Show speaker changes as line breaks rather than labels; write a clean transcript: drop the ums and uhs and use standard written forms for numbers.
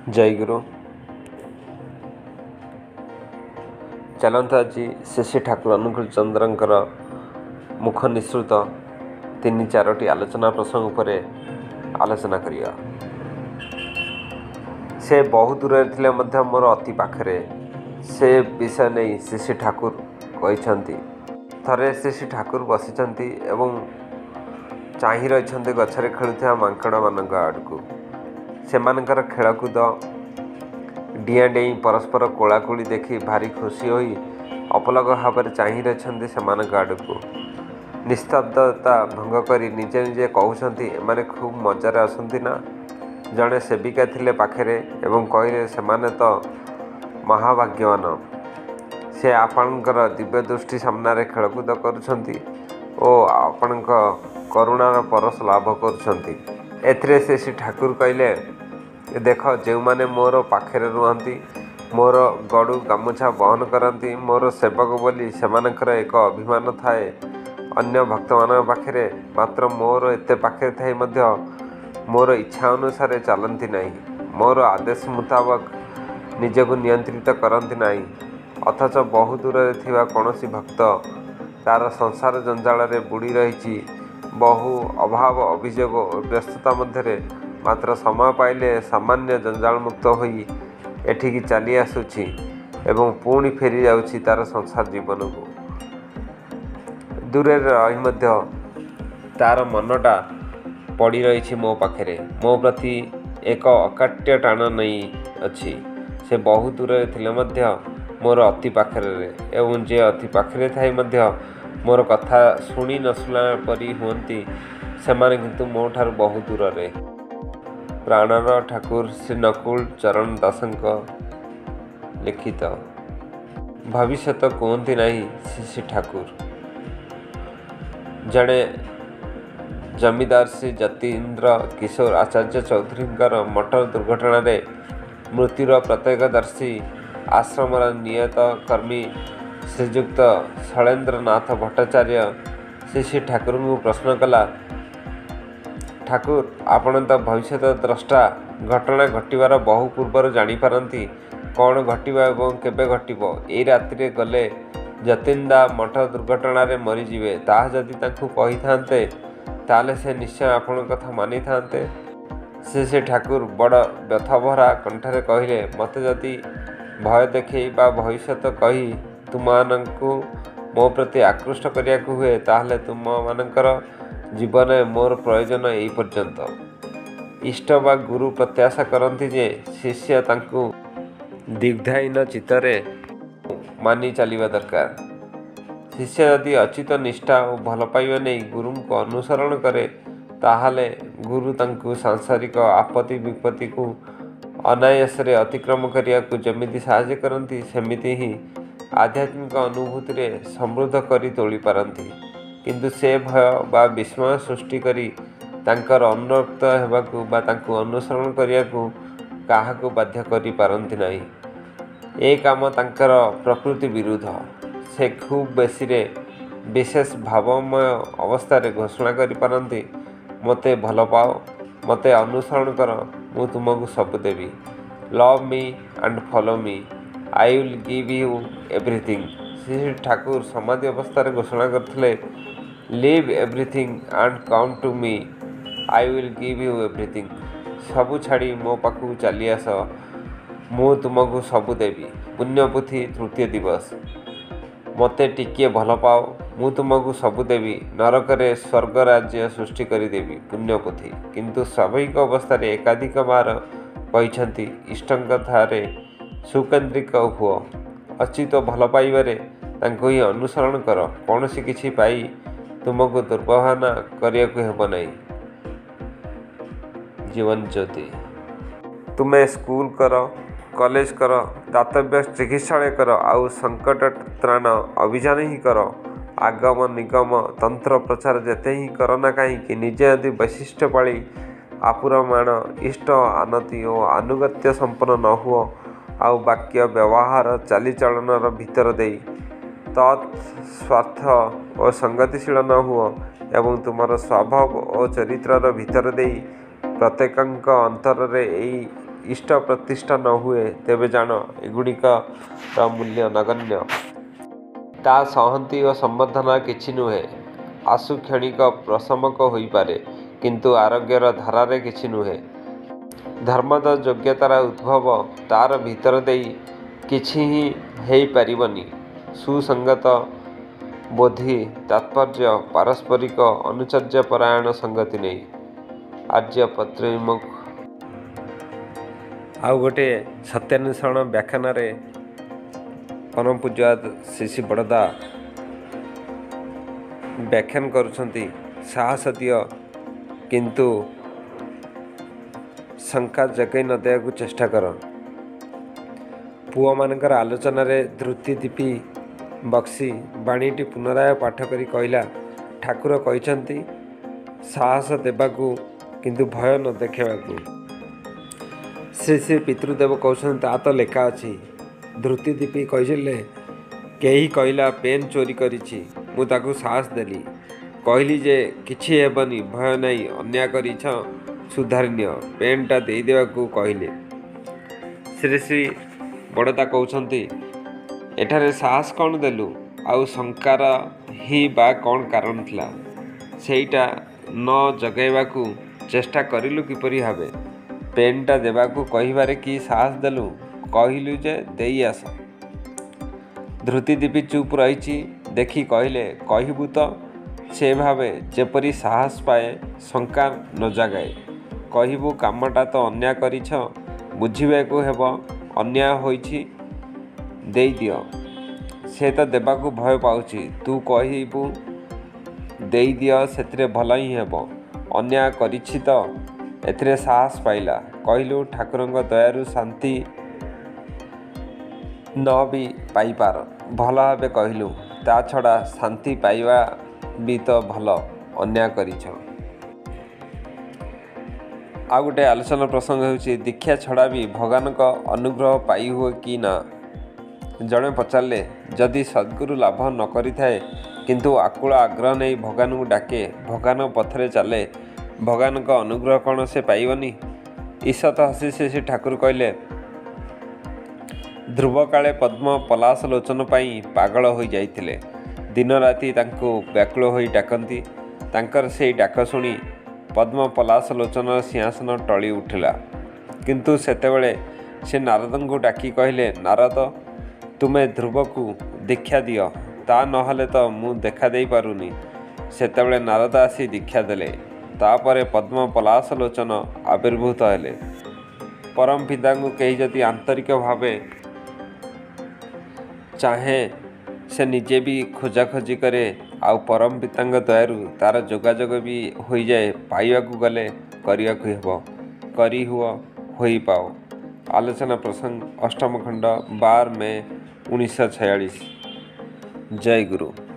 जय गुरु। चलता आज श्री श्री ठाकुर अनुकूल चंद्रंकर मुख निसृत 3-4टी आलोचना प्रसंग पर आलोचना करिया। से बहुत दूर थे मोर अति पाखरे से विषय नहीं श्री श्री ठाकुर कहते। थरे श्री श्री ठाकुर बसी एवं चाही रही गछरे खेलुवा मांकड़ मान आड़क से खेलकूद डिया डेई परस्पर कोलाकोली देखी भारी खुशी होई अपलग भाव चाही रही से आड़क निस्तब्धता भंग कर निजे निजे कहते एमाने खूब मजार आसती ना। जड़े सेविका थिले पाखरे एवं कहले से तो महाभाग्यवान से आपणकर दिव्य दृष्टि सामने खेलकूद करुछंती ओ आपण करुणार परस लाभ करुछंती। एथिरे से श्री ठाकुर कहले देख जो माने मोर पाखरे रुहंती मोर गड़ू गामुछा बहन करती मोर सेवक बोली सेमानकर एक अभिमान थाए अन्य भक्त मान पाखरे, मात्र मोर एते पाखरे थाई मध्य मोर इच्छा अनुसार चलती नहीं, मोर आदेश मुताबक निजको नियंत्रित करती नहीं। अथच बहु दूर थिबा कौनसी भक्त तार संसार जंजाल बुड़ी रही बहु अभाव अभियोग व्यस्तता मध्य मात्र समय पाइले सामान्य जंजाल मुक्त होई एठिकी चली आसुछि एवं पुणी फेरी जाउछि तार संसार जीवन को। दूरे रही मध्य तार मनटा पड़ी रही मो पाखरे, मो प्रति एक अकाट्य टाण नहीं अच्छी। से बहु दूर थिले मध्य मोर अति पाखरे एवं जे अति पाखरे थाई मध्य मोर कथा शुणी नसुला परी हुअंती सेमाने किंतु मो ठार बहु दूर रे। प्राणर ठाकुर श्री नकुल चरण दासंक लिखित। भविष्यत कहती नहीं श्री श्री ठाकुर। जड़े जमीदार श्री जतीन्द्र किशोर आचार्य चौधरी मोटर दुर्घटना मृत्युर प्रत्येकदर्शी आश्रमर नियत कर्मी श्रीजुक्त शैलेन्द्रनाथ भट्टाचार्य श्री श्री ठाकुर को प्रश्न कला, ठाकुर आपण तो भविष्य द्रष्टा, घटना घटवार बहु पूर्वर जानीपारती कौन घटवा एवं केबे घटिबो। एई रात्रि गले जतीन्दा मठ दुर्घटना मरीजे, ताहा जदि तांकु कही थांते ताले से निश्चय आपण कथा मानी थांते। से ठाकुर बड़ व्यथाभरा कंठरे कहले, मते जदि भय देखई बा भविष्य कही तुमको मो प्रति आकृष्ट करिया हुए ताहले तुम मानकर जीवन मोर प्रयोजन यही पर्यंत। इष्ट बा गुरु प्रत्याशा करती जे शिष्य तांकु दीर्घायीन चित्तरे मानी चलिबा दरकार। शिष्य यदि अचित निष्ठा और भल पाइबा नहीं गुरु को अनुसरण करे ताहाले गुरु तांकु सांसारिक आपत्ति विपत्ति को अनायास अतिक्रम करिया को जमिति साहाय्य करती सेमिति ही आध्यात्मिक अनुभूति रे समृद्ध करी तोली पारती। किंतु से भय बा विस्मय सृष्टि करी तांकर अनुरक्त हेबाकु बा तांकु अनुसरण करियाकु काहाकु बाध्य करी पारंती नाही। ए काम तांकर प्रकृति विरुद्ध। से खूब बेसी रे विशेष भावमय अवस्था घोषणा करि पारंती, मते भल पाओ, मते अनुसरण कर, मु तुमको सब देवी। Love me and follow me, I will give you everything. Shri Thakur समाधि अवस्था घोषणा करथिले, leave everything and come to me, I will give you everything. सबू छाड़ी मो पाखु चली आस, मु तुमको सबू देवी। पुण्यपुथी तृतीय दिवस। मते टिकिए भल पाओ, मु तुमको सबू देवी। नरकरे स्वर्ग राज्य सृष्टि करिदेवी। पुण्यपुथी। किंतु स्वाभाविक अवस्था एकाधिक बार कहते इष्टंक थारे सुकेन्द्रिक हुओ। अचित भल पाइबारे तांको ही अनुसरण कर, कौन सी किछि पाई तुमको दुर्भावना करिया हेब नहीं। जीवन ज्योति। तुम्हें स्कूल कर, कॉलेज कर, दातव्य चिकित्सालय कर, आउ संकट त्राण अभियान ही कर। आगम निगम तंत्र प्रचार जेते ही करना कहीं निजे यदि वैशिष्ट्य पाली आपुरमाण इष्ट आनति और आनुगत्य संपन्न न हुओ, आउ वाक्य व्यवहार चालीचलन भीतर दे तत्स्वार्थ और संगतिशील न हुओ एवं तुमर स्वभाव और चरित्र भीतर दे प्रत्येक अंतर इष्ट प्रतिष्ठा न हुए तेबे जान एगुड़िकर मूल्य नगण्य। ता सहन्ति और संबर्धना किछि नुहे। आशु क्षणिक प्रशमक होई पारे किंतु आरोग्यर धारारे किछि नुहे। धर्मद योग्यतार उद्भव तार भीतर देई किछि ही हेई परिबनी। सुसंगत बोधि तात्पर्य पारस्परिक अनुचर्य परायण संगति नहीं। आर्य पत्रिमुख। आउ गोटे सत्यान्वेषण व्याख्यान परम पूज्यवाद शिशि बड़दा व्याख्यान करुछंती। साहस दियो किंतु शंका जगै न देवाकू चेष्टा कर। पुओ मानकर आलोचन धृति दीपी बक्सी बाणीटी पुनराय पाठ करी कहला, ठाकुर कहते साहस देवाकू किंतु भय न देखेबाकू। श्री श्री पितृदेव कहते ता तो लेखा अच्छी। धृति दीपी कहले केही कहला पेन चोरी करिछि, मु ताकू साहस देली। कहली जे किछि हेबनी, भय नहीं, अन्याय करिछ, सुधारण्य। पेनटा देई देवाकू कहले। श्री श्री बड़दा कहते एठारे साहस कौन देलु, आउ शंकार ही बा कौन कारण थिला, सेईटा न जगाइबाकू चेष्टा करिलु किपरि भाबे। पेनटा देबाकू कहिबारे कि साहस देलु, कहिलु जे देई आस। धृति दीपी चुप रही देखी कहले कहबू तो से भावे जेपरी साहस पाए, शंका न जगाए। कहबू कामटा तो अन्याय करिछ, बुझिबाकू हेब अन्याय होइछि, देई दियो। से तो देबाकू भय पाउछि, तू कहबू देई दियो, सेतिरे भल ही हेब। अन्याय करिछि तो एथिरे साहस पाइला। कहलु ठाकुरंग दयारु शांति न भी पाइपार, भल भावे कहलु। ता छड़ा शांति पाइबा भी तो भल, अन्याय करिछ। आ गोटे आलोचना प्रसंग होउछि दीक्षा छड़ा भी भगवान का अनुग्रह पाई हुए कि ना। जड़े पचारे जदि सद्गुरु लाभ न करि थाए किंतु आकुल आग्रह नहीं भगवान को डाके, भगवान पथरे चले, भगवान का अनुग्रह कौन से पाइबनी। ईशत हसी से ठाकुर कहले ध्रुव काले पद्म पलाश लोचन पाई पागल हो जाइथिले। दिन राति तांको व्याकुल होई डाकंती। तांकर से डाक शुणी पद्म पलाश लोचन सिंहासन टली उठिला। किंतु सेतेबेले से नारद को डाकी कहले, नारद तुमे ध्रुव को दीक्षा दियो, ता नहले तो मु देखा दे पारुनी। सेतेबेले नारद आसी दीक्षा देले। तापरे पद्म पलाश लोचन आविर्भूत हेले। परम पिता को कहीं जदि आंतरिक भावे चाहे से निजे भी खोजाखोजी करे, आउ परम पिता दयारु तार जोगाजोग भी हो जाए। पाइबाकू गले करियाकू हेबो, करी हुआ होई पाओ। आलोचना प्रसंग अष्टम खंड 12 मई 1946। जय गुरु।